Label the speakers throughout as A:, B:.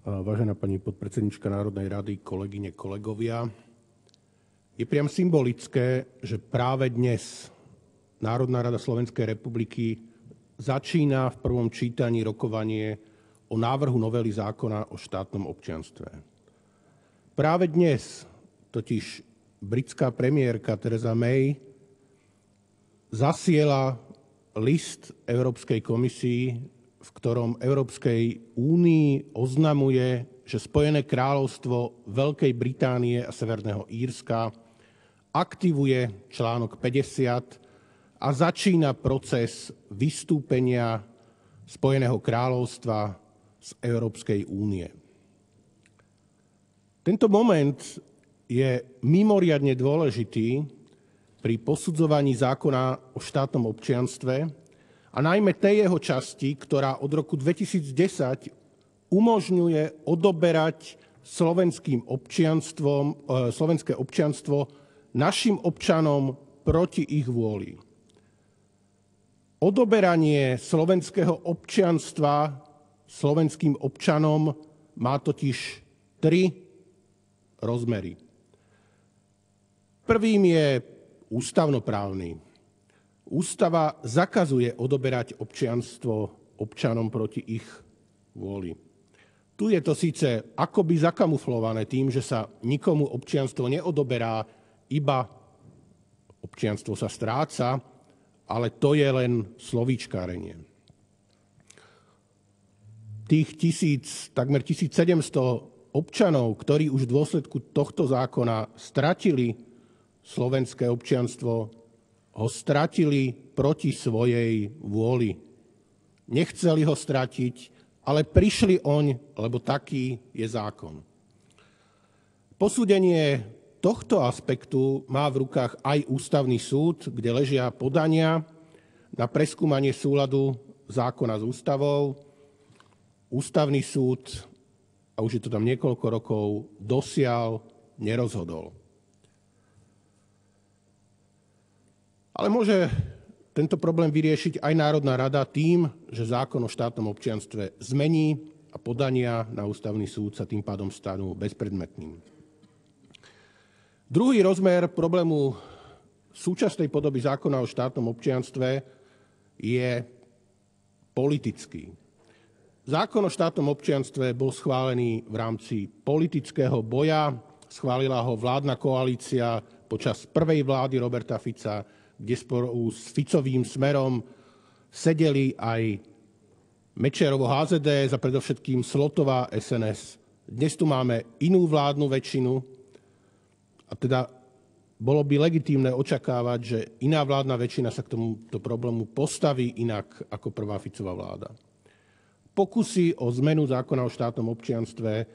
A: Vážená pani podpredsednička Národnej rady, kolegyne, kolegovia. Je priam symbolické, že práve dnes Národná rada Slovenskej republiky začína v prvom čítaní rokovanie o návrhu novely zákona o štátnom občianstve. Práve dnes totiž britská premiérka Theresa May zasiela list Európskej komisii, v ktorom Európskej únii oznamuje, že Spojené kráľovstvo Veľkej Británie a Severného Írska aktivuje článok 50 a začína proces vystúpenia Spojeného kráľovstva z Európskej únie. Tento moment je mimoriadne dôležitý pri posudzovaní zákona o štátnom občianstve, a najmä tej jeho časti, ktorá od roku 2010 umožňuje odoberať slovenské občianstvo našim občanom proti ich vôli. Odoberanie slovenského občianstva slovenským občanom má totiž 3 rozmery. Prvým je ústavnoprávny. Ústava zakazuje odoberať občianstvo občanom proti ich vôli. Tu je to síce akoby zakamuflované tým, že sa nikomu občianstvo neodoberá, iba občianstvo sa stráca, ale to je len slovíčkárenie. Tých takmer 1700 občanov, ktorí už v dôsledku tohto zákona stratili slovenské občianstvo, ho stratili proti svojej vôli. Nechceli ho stratiť, ale prišli oň, lebo taký je zákon. Posúdenie tohto aspektu má v rukách aj Ústavný súd, kde ležia podania na preskúmanie súladu zákona s ústavou. Ústavný súd, a už je to tam niekoľko rokov, dosiaľ nerozhodol. Ale môže tento problém vyriešiť aj Národná rada tým, že zákon o štátnom občianstve zmení a podania na Ústavný súd sa tým pádom stanú bezpredmetným. Druhý rozmer problému súčasnej podoby zákona o štátnom občianstve je politický. Zákon o štátnom občianstve bol schválený v rámci politického boja, schválila ho vládna koalícia počas prvej vlády Roberta Fica, kde spolu s Ficovým Smerom sedeli aj Mečiarovo HZDS a predovšetkým Slotová SNS. Dnes tu máme inú vládnu väčšinu a teda bolo by legitímne očakávať, že iná vládna väčšina sa k tomuto problému postaví inak ako prvá Ficová vláda. Pokusy o zmenu zákona o štátnom občianstve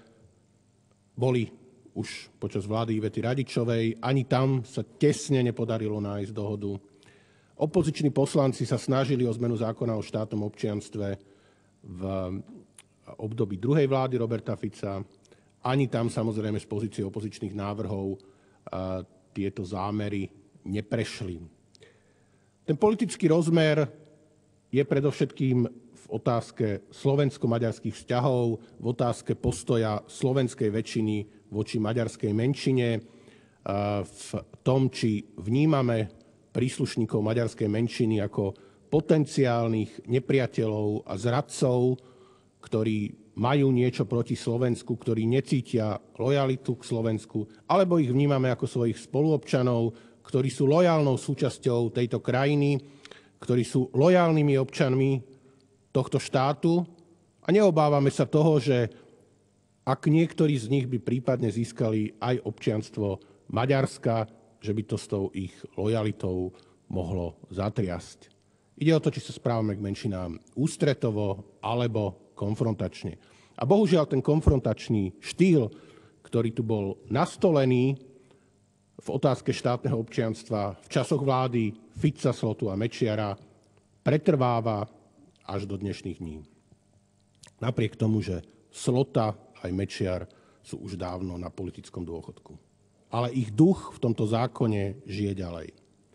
A: boli už počas vlády Ivety Radičovej, ani tam sa tesne nepodarilo nájsť dohodu. Opoziční poslanci sa snažili o zmenu zákona o štátnom občianstve v období druhej vlády Roberta Fica. Ani tam samozrejme z pozície opozičných návrhov tieto zámery neprešli. Ten politický rozmer je predovšetkým v otázke slovensko-maďarských vzťahov, v otázke postoja slovenskej väčšiny voči maďarskej menšine, v tom, či vnímame príslušníkov maďarskej menšiny ako potenciálnych nepriateľov a zradcov, ktorí majú niečo proti Slovensku, ktorí necítia lojalitu k Slovensku, alebo ich vnímame ako svojich spoluobčanov, ktorí sú lojálnou súčasťou tejto krajiny, ktorí sú lojálnymi občanmi tohto štátu a neobávame sa toho, že ak niektorí z nich by prípadne získali aj občianstvo Maďarska, že by to s tou ich lojalitou mohlo zatriasť. Ide o to, či sa správame k menšinám ústretovo alebo konfrontačne. A bohužiaľ ten konfrontačný štýl, ktorý tu bol nastolený v otázke štátneho občianstva v časoch vlády Fica, Slotu a Mečiara, pretrváva až do dnešných dní. Napriek tomu, že Slota aj Mečiar sú už dávno na politickom dôchodku. Ale ich duch v tomto zákone žije ďalej.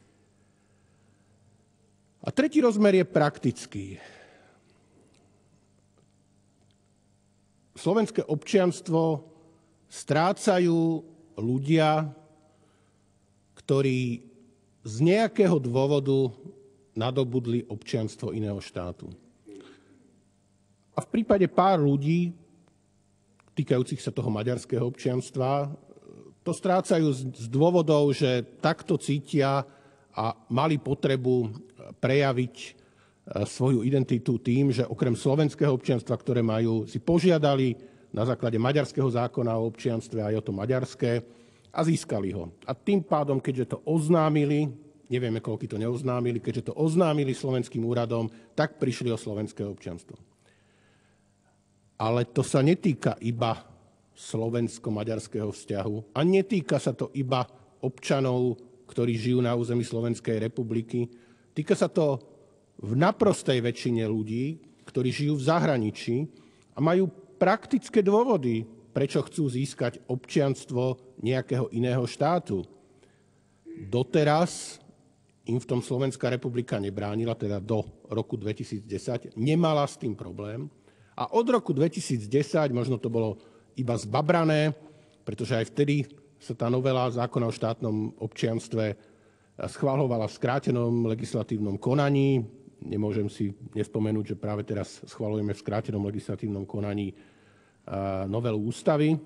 A: A tretí rozmer je praktický. slovenské občianstvo strácajú ľudia, ktorí z nejakého dôvodu nadobudli občianstvo iného štátu. A v prípade pár ľudí, týkajúcich sa toho maďarského občianstva, to strácajú z dôvodov, že takto cítia a mali potrebu prejaviť svoju identitu tým, že okrem slovenského občianstva, ktoré majú, si požiadali na základe maďarského zákona o občianstve aj o to maďarské a získali ho. A tým pádom, keďže to oznámili, nevieme, koľko to neoznámili, keďže to oznámili slovenským úradom, tak prišli o slovenské občianstvo. Ale to sa netýka iba slovensko-maďarského vzťahu a netýka sa to iba občanov, ktorí žijú na území Slovenskej republiky. Týka sa to v naprostej väčšine ľudí, ktorí žijú v zahraničí a majú praktické dôvody, prečo chcú získať občianstvo nejakého iného štátu. Doteraz im v tom Slovenská republika nebránila, teda do roku 2010, nemala s tým problém. A od roku 2010, možno to bolo iba zbabrané, pretože aj vtedy sa tá novela zákona o štátnom občianstve schvaľovala v skrátenom legislatívnom konaní. Nemôžem si nespomenúť, že práve teraz schvaľujeme v skrátenom legislatívnom konaní novelu ústavy.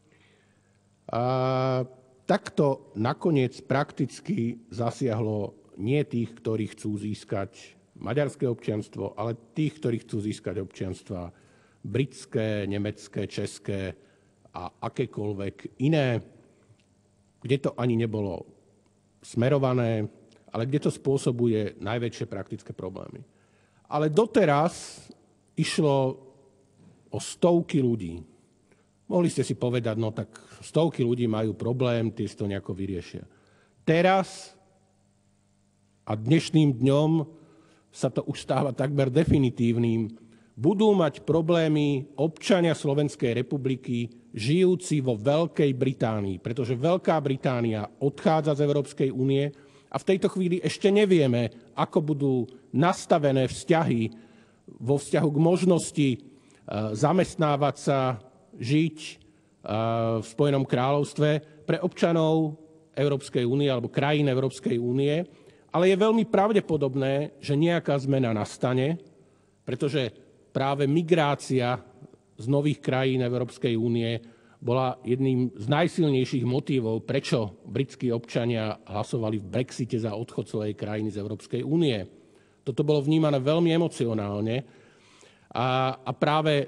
A: Takto nakoniec prakticky zasiahlo nie tých, ktorí chcú získať maďarské občianstvo, ale tých, ktorí chcú získať občianstva britské, nemecké, české a akékoľvek iné, kde to ani nebolo smerované, ale kde to spôsobuje najväčšie praktické problémy. Ale doteraz išlo o stovky ľudí. Mohli ste si povedať, no tak stovky ľudí majú problém, tie si to nejako vyriešia. Teraz a dnešným dňom sa to už stáva takmer definitívnym. Budú mať problémy občania Slovenskej republiky žijúci vo Veľkej Británii, pretože Veľká Británia odchádza z Európskej únie a v tejto chvíli ešte nevieme, ako budú nastavené vzťahy vo vzťahu k možnosti zamestnávať sa, žiť v Spojenom kráľovstve pre občanov Európskej únie alebo krajín Európskej únie, ale je veľmi pravdepodobné, že nejaká zmena nastane, pretože práve migrácia z nových krajín Európskej únie bola jedným z najsilnejších motívov, prečo britskí občania hlasovali v Brexite za odchod svojej krajiny z Európskej únie. Toto bolo vnímané veľmi emocionálne a práve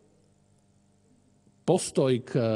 A: postoj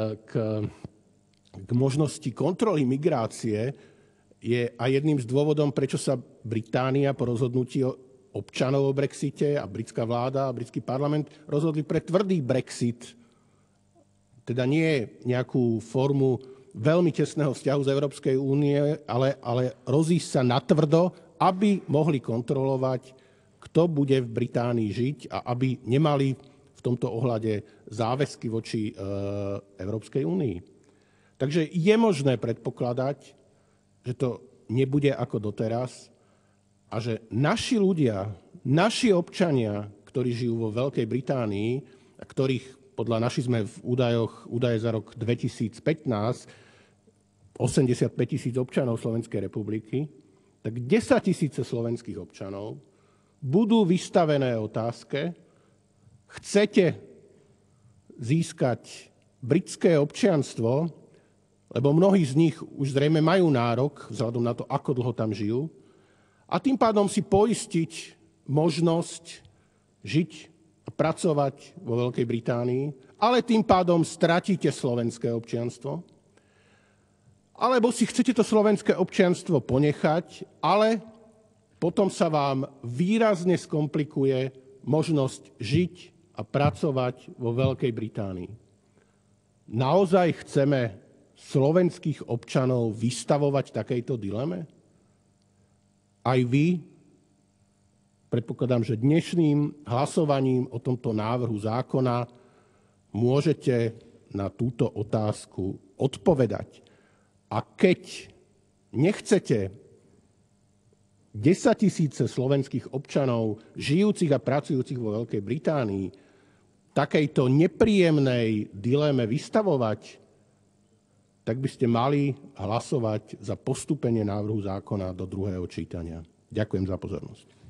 A: k možnosti kontroly migrácie je aj jedným z dôvodom, prečo sa Británia po rozhodnutí občanov o Brexite a britská vláda a britský parlament rozhodli pre tvrdý Brexit, teda nie nejakú formu veľmi tesného vzťahu z Európskej únie, ale rozísť sa natvrdo, aby mohli kontrolovať, kto bude v Británii žiť a aby nemali v tomto ohľade záväzky voči Európskej únii. Takže je možné predpokladať, že to nebude ako doteraz a že naši ľudia, naši občania, ktorí žijú vo Veľkej Británii a ktorých podľa našich sme v údaje za rok 2015 85 000 občanov Slovenskej republiky, tak 10 000 slovenských občanov budú vystavené otázke, chcete získať britské občianstvo, lebo mnohí z nich už zrejme majú nárok, vzhľadom na to, ako dlho tam žijú, a tým pádom si poistiť možnosť žiť a pracovať vo Veľkej Británii, ale tým pádom stratíte slovenské občianstvo, alebo si chcete to slovenské občianstvo ponechať, ale potom sa vám výrazne skomplikuje možnosť žiť a pracovať vo Veľkej Británii. Naozaj chceme slovenských občanov vystavovať takejto dileme? Aj vy, predpokladám, že dnešným hlasovaním o tomto návrhu zákona môžete na túto otázku odpovedať. A keď nechcete 10 000 slovenských občanov žijúcich a pracujúcich vo Veľkej Británii takejto nepríjemnej dileme vystavovať, tak by ste mali hlasovať za postúpenie návrhu zákona do druhého čítania. Ďakujem za pozornosť.